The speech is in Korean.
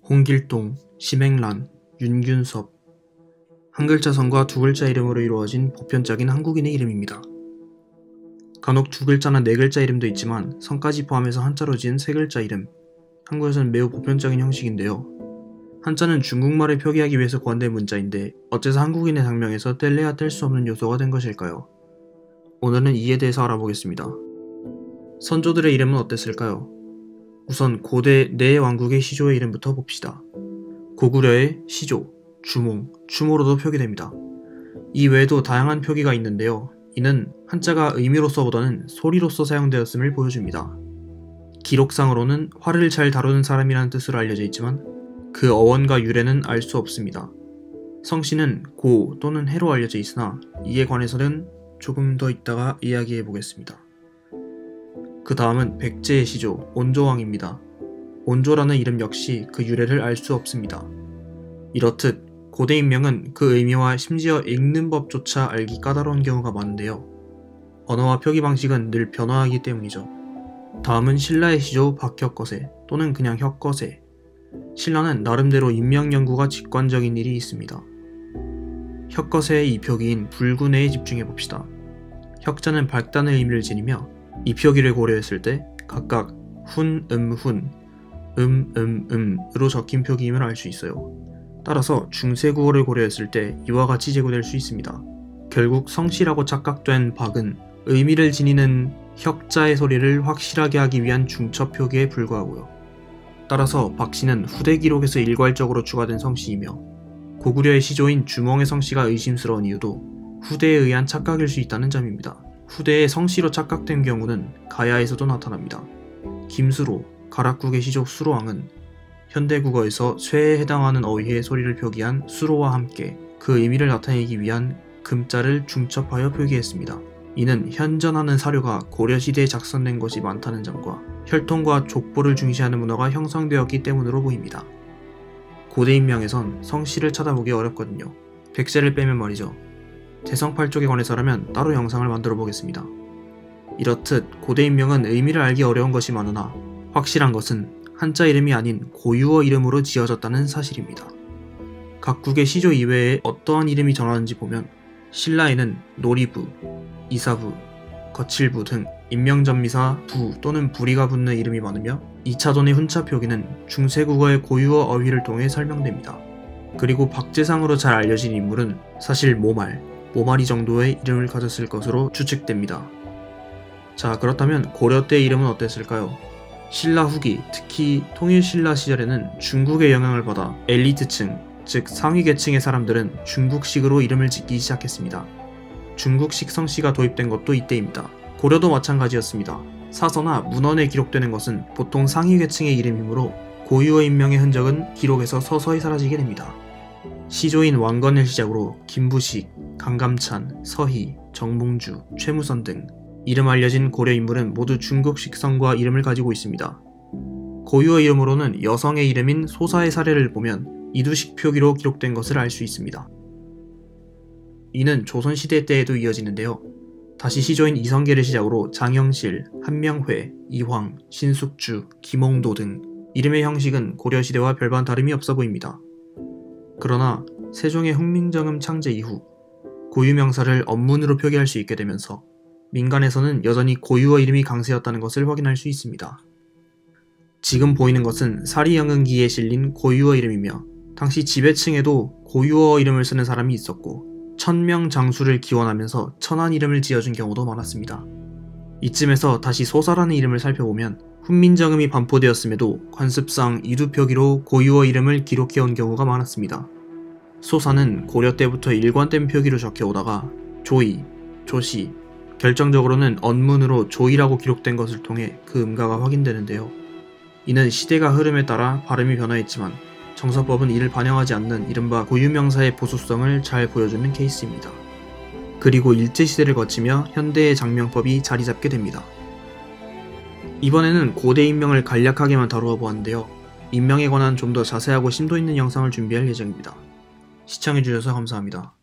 홍길동, 심행란, 윤균섭. 한 글자 성과 두 글자 이름으로 이루어진 보편적인 한국인의 이름입니다. 간혹 두 글자나 네 글자 이름도 있지만 성까지 포함해서 한자로 지은 세 글자 이름. 한국에서는 매우 보편적인 형식인데요. 한자는 중국말을 표기하기 위해서 구한된 문자인데 어째서 한국인의 장명에서 뗄래야 뗄 수 없는 요소가 된 것일까요? 오늘은 이에 대해서 알아보겠습니다. 선조들의 이름은 어땠을까요? 우선 고대 네 왕국의 시조의 이름부터 봅시다. 고구려의 시조, 주몽, 추모로도 표기됩니다. 이 외에도 다양한 표기가 있는데요. 이는 한자가 의미로서보다는 소리로서 사용되었음을 보여줍니다. 기록상으로는 화를 잘 다루는 사람이라는 뜻으로 알려져 있지만 그 어원과 유래는 알 수 없습니다. 성씨는 고 또는 해로 알려져 있으나 이에 관해서는 조금 더 이따가 이야기해 보겠습니다. 그 다음은 백제의 시조, 온조왕입니다. 온조라는 이름 역시 그 유래를 알 수 없습니다. 이렇듯 고대 인명은 그 의미와 심지어 읽는 법조차 알기 까다로운 경우가 많은데요. 언어와 표기 방식은 늘 변화하기 때문이죠. 다음은 신라의 시조 박혁거세 또는 그냥 혁거세. 신라는 나름대로 인명 연구가 직관적인 일이 있습니다. 혁거세의 이 표기인 불군해에 집중해봅시다. 혁자는 밝다는 의미를 지니며 이 표기를 고려했을 때 각각 훈, 음으로 적힌 표기임을 알 수 있어요. 따라서 중세국어를 고려했을 때 이와 같이 제고될 수 있습니다. 결국 성씨라고 착각된 박은 의미를 지니는 혁자의 소리를 확실하게 하기 위한 중첩 표기에 불과하고요. 따라서 박씨는 후대 기록에서 일괄적으로 추가된 성씨이며 고구려의 시조인 주몽의 성씨가 의심스러운 이유도 후대에 의한 착각일 수 있다는 점입니다. 후대의 성씨로 착각된 경우는 가야에서도 나타납니다. 김수로, 가락국의 시조 수로왕은 현대국어에서 쇠에 해당하는 어휘의 소리를 표기한 수로와 함께 그 의미를 나타내기 위한 금자를 중첩하여 표기했습니다. 이는 현존하는 사료가 고려시대에 작성된 것이 많다는 점과 혈통과 족보를 중시하는 문화가 형성되었기 때문으로 보입니다. 고대 인명에선 성씨를 찾아보기 어렵거든요. 백제를 빼면 말이죠. 대성팔 쪽에 관해서라면 따로 영상을 만들어 보겠습니다. 이렇듯 고대 인명은 의미를 알기 어려운 것이 많으나 확실한 것은 한자 이름이 아닌 고유어 이름으로 지어졌다는 사실입니다. 각국의 시조 이외에 어떠한 이름이 전하는지 보면 신라에는 놀이부, 이사부, 거칠부 등 인명전미사 부 또는 부리가 붙는 이름이 많으며 2차돈의 훈자 표기는 중세국어의 고유어 어휘를 통해 설명됩니다. 그리고 박제상으로 잘 알려진 인물은 사실 모마리 정도의 이름을 가졌을 것으로 추측됩니다. 자, 그렇다면 고려 때의 이름은 어땠을까요? 신라 후기, 특히 통일신라 시절에는 중국의 영향을 받아 엘리트층, 즉 상위 계층의 사람들은 중국식으로 이름을 짓기 시작했습니다. 중국식 성씨가 도입된 것도 이때입니다. 고려도 마찬가지였습니다. 사서나 문헌에 기록되는 것은 보통 상위 계층의 이름이므로 고유어 인명의 흔적은 기록에서 서서히 사라지게 됩니다. 시조인 왕건을 시작으로 김부식, 강감찬, 서희, 정몽주, 최무선 등 이름 알려진 고려 인물은 모두 중국식 성과 이름을 가지고 있습니다. 고유어 이름으로는 여성의 이름인 소사의 사례를 보면 이두식 표기로 기록된 것을 알 수 있습니다. 이는 조선시대 때에도 이어지는데요. 다시 시조인 이성계를 시작으로 장영실, 한명회, 이황, 신숙주, 김홍도 등 이름의 형식은 고려시대와 별반 다름이 없어 보입니다. 그러나 세종의 훈민정음 창제 이후 고유명사를 언문으로 표기할 수 있게 되면서 민간에서는 여전히 고유어 이름이 강세였다는 것을 확인할 수 있습니다. 지금 보이는 것은 사리영흥기에 실린 고유어 이름이며 당시 지배층에도 고유어 이름을 쓰는 사람이 있었고 천명 장수를 기원하면서 천한 이름을 지어준 경우도 많았습니다. 이쯤에서 다시 소사라는 이름을 살펴보면 훈민정음이 반포되었음에도 관습상 이두표기로 고유어 이름을 기록해온 경우가 많았습니다. 소사는 고려 때부터 일관된 표기로 적혀오다가 조이, 조시, 결정적으로는 언문으로 조이라고 기록된 것을 통해 그 음가가 확인되는데요. 이는 시대가 흐름에 따라 발음이 변화했지만 정서법은 이를 반영하지 않는 이른바 고유명사의 보수성을 잘 보여주는 케이스입니다. 그리고 일제시대를 거치며 현대의 장명법이 자리잡게 됩니다. 이번에는 고대 인명을 간략하게만 다루어 보았는데요. 인명에 관한 좀 더 자세하고 심도 있는 영상을 준비할 예정입니다. 시청해주셔서 감사합니다.